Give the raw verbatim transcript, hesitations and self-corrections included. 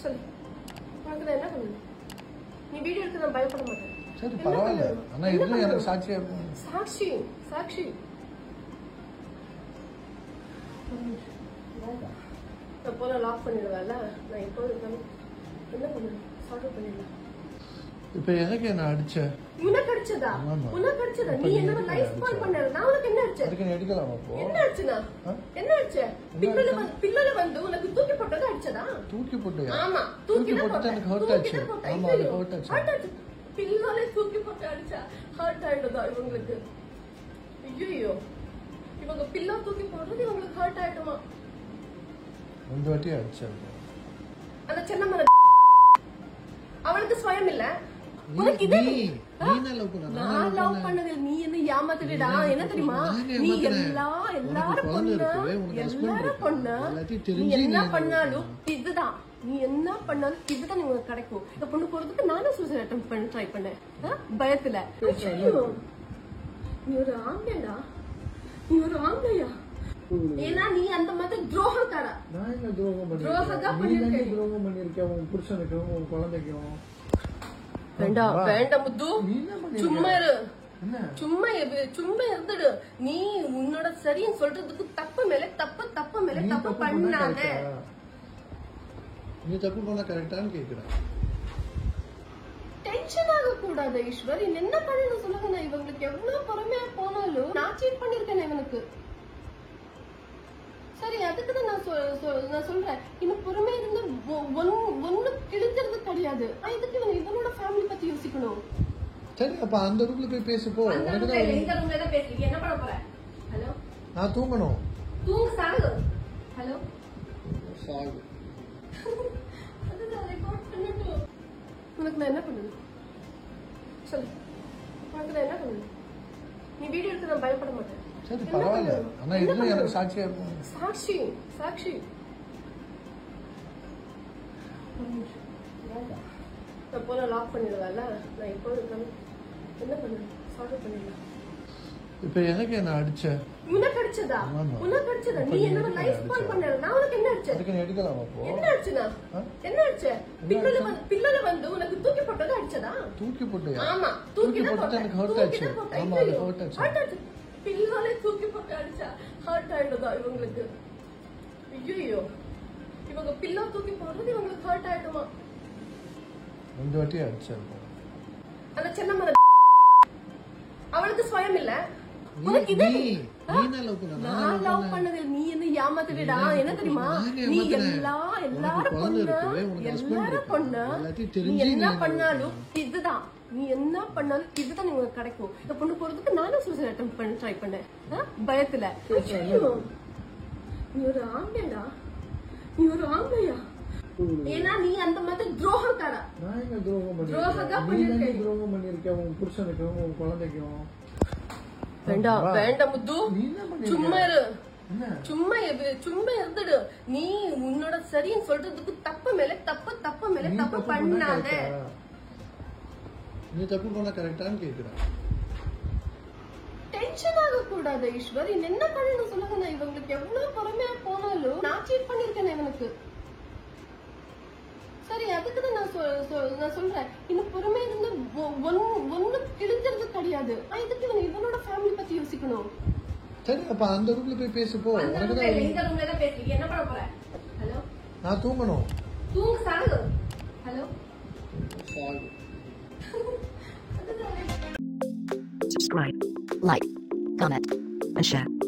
சொல்லு. உனக்கு நான் என்ன பண்ணணும்? நீ வீடியோ எடுக்க நான் பயப்பட மாட்டேன். சரி பரவாயில்ல. ஆனா இது எனக்கு சாட்சியா இருக்கும். சாட்சி சாட்சி நான் போல லாக் பண்ணிடுவேன்ல. நான் எப்போ இருந்தாலும் என்ன பண்ணுவேன்? சால்வ் பண்ணிடலாம். இப்ப எனக்கு என்ன அடிச்ச? உனக்கு அடிச்சதா? உனக்கு அடிச்சதா? நீ என்னோட லைஃப் ஸ்பாயில் பண்ணற. நான் உனக்கு என்ன அடிச்சேன்? அதுக்கு நீ அடிக்கலாம் அப்போ. என்ன அடிச்சனா? என்ன அடிச்ச? பில்லல வந்து பில்லல வந்து உனக்கு தூக்கி போட்டது அடிச்சதா? தூக்கி போட்டியா? ஆமா தூக்கி போட்டு எனக்கு ஹர்ட் ஆச்சு. ஆமா அது ஹர்ட் ஆச்சு. ஹர்ட் ஆச்சு. பில்லல தூக்கி போட்டு அடிச்சா ஹர்ட் ஆயிடுதா இவங்களுக்கு? ஐயோ இவங்க பில்லா தூக்கி போடுறது இவங்களுக்கு ஹர்ட் ஆயிடுமா? ரெண்டு வாட்டி அடிச்சா. அந்த சின்ன மர அவளுக்கு ஸ்வயம் இல்ல. உனக்கு இது நீ லவ் பண்ண. நான் லவ் பண்ணது நீ என்ன ஏமாத்திட்டடா. என்ன தெரியுமா? நீ எல்லா எல்லாரும் பொண்ணு எல்லாரும் பொண்ணு நீ என்ன பண்ணாலும் இதுதான். நீ என்ன பண்ணாலும் இதுதான் உங்களுக்கு கிடைக்கும். இந்த பொண்ணு போறதுக்கு நானும் சூசைட் அட்டெம்ப்ட் பண்ண ட்ரை பண்ணேன் பயத்துல. நீ ஒரு ஆம்பளைடா. நீ ஒரு ஆம்பளையா? ஏன்னா நீ அந்த மாதிரி துரோகக்காரா. நான் என்ன துரோகம் பண்ணேன்? துரோகம் பண்ணிருக்கேன். துரோகம் பண்ணிருக்கேன் உன் புருஷனுக்கும் உன் குழந்தைக்கும். வேண்டாம் வேண்டாம் முத்து. சும்மா இரு. சும்மா சும்மா இருந்துடு. நீ உன்னோட சரின்னு சொல்றதுக்கு தப்பு மேல தப்பு தப்பு மேல தப்பு பண்ணாத. நீ தப்பு பண்ண கரெக்டான்னு கேக்குறேன். டென்ஷன் ஆக கூடாது ஈஸ்வர். என்ன பண்ணணும் சொல்லுங்க. நான் இவங்களுக்கு எவ்வளவு பொறுமையா போனாலும் நான் சீட் பண்ணிருக்கேன் இவனுக்கு. சரி அதுக்குதான் நான் நான் சொல்றேன். இன்னும் பொறுமையா இருந்து ஒண்ணு கிழிக்கிறது கிடையாது. இதுக்கு இவன் இவனோட ஃபேமிலி பத்தி யோசிக்கணும். சரி அப்ப அந்த ரூம்ல போய் பேசு போ. இந்த ரூம்ல தான் பேசுறீங்க. என்ன பண்ண போற? ஹலோ நான் தூங்கணும். தூங்க சாகு. ஹலோ சாகு. அதுதான் ரெக்கார்ட் பண்ணிட்டு. உனக்கு நான் என்ன பண்ணணும்? சொல்லு. உனக்கு நான் என்ன பண்ணணும்? நீ வீடியோ எடுக்க நான் பயப்பட மாட்டேன். சரி பரவாயில்ல. ஆனா இது எனக்கு சாட்சியா இருக்கும். சாட்சி சாட்சி நான் போல லாக் பண்ணிடுவேன்ல. நான் எப்போ இருந்தாலும் என்ன பண்ணுவேன்? சால்வ் பண்ணிடலாம். இப்ப எனக்கு என்ன அடிச்ச? உனக்கு அடிச்சதா? உனக்கு அடிச்சதா? நீ என்னோட லைஃப் ஸ்பாயில் பண்ணற. நான் உனக்கு என்ன அடிச்சேன்? அதுக்கு நீ அடிக்கலாம் அப்போ. என்ன அடிச்சனா? என்ன அடிச்ச? பில்லல வந்து பில்லல வந்து உனக்கு தூக்கி போட்டது அடிச்சதா? தூக்கி போட்டியா? ஆமா தூக்கி போட்டு எனக்கு ஹர்ட் ஆச்சு. ஆமா அது ஹர்ட் ஆச்சு. ஹர்ட் ஆச்சு. பில்லல தூக்கி போட்டு அடிச்சா ஹர்ட் ஆயிடுதா இவங்களுக்கு? ஐயோ இவங்க பில்லா தூக்கி போடுறது இவங்களுக்கு ஹர்ட் ஆயிடுமா? ரெண்டு வாட்டி அடிச்சா. அந்த சின்ன மர அவளுக்கு ஸ்வயம் இல்ல. உனக்கு இது நீ லவ் பண்ண. நான் லவ் பண்ணது நீ என்ன ஏமாத்திட்டடா. என்ன தெரியுமா? நீ எல்லா எல்லாரும் பொண்ணு எல்லாரும் பொண்ணு நீ என்ன பண்ணாலும் இதுதான். நீ என்ன பண்ணாலும் இதுதான் உங்களுக்கு கிடைக்கும். இந்த பொண்ணு போறதுக்கு நானும் சூசைட் அட்டெம்ப்ட் பண்ண ட்ரை பண்ணேன் பயத்துல. நீ ஒரு ஆம்பளைடா. நீ ஒரு ஆம்பளையா? ஏன்னா நீ அந்த மாதிரி துரோகக்காரா. நான் என்ன துரோகம் பண்ணேன்? துரோகம் பண்ணிருக்கேன். துரோகம் பண்ணிருக்கேன் உன் புருஷனுக்கும் உன் குழந்தைக்கும். வேண்டாம் வேண்டாம் முத்து. சும்மா இரு. சும்மா சும்மா இருந்துடு. நீ உன்னோட சரின்னு சொல்றதுக்கு தப்பு மேல தப்பு தப்பு மேல தப்பு பண்ணாத. நீ தப்பு பண்ண கரெக்டான்னு கேக்குறேன். டென்ஷன் ஆக கூடாது ஈஸ்வர். என்ன பண்ணணும் சொல்லுங்க. நான் இவங்களுக்கு எவ்வளவு பொறுமையா போனாலும் நான் சீட் பண்ணிருக்கேன் இவனுக்கு. சரி அதுக்குதான் நான் நான் சொல்றேன். இன்னும் பொறுமையா இருந்து ஒண்ணு கிழிக்கிறது கிடையாது. இதுக்கு இவன் இவனோட ஃபேமிலி பத்தி யோசிக்கணும். சரி அப்ப அந்த ரூம்ல போய் பேசு போ. இந்த ரூம்ல தான் பேசுறீங்க. என்ன பண்ண போற? ஹலோ நான் தூங்கணும். தூங்க Sagu. Hello Sagu. Subscribe, like, comment, and share.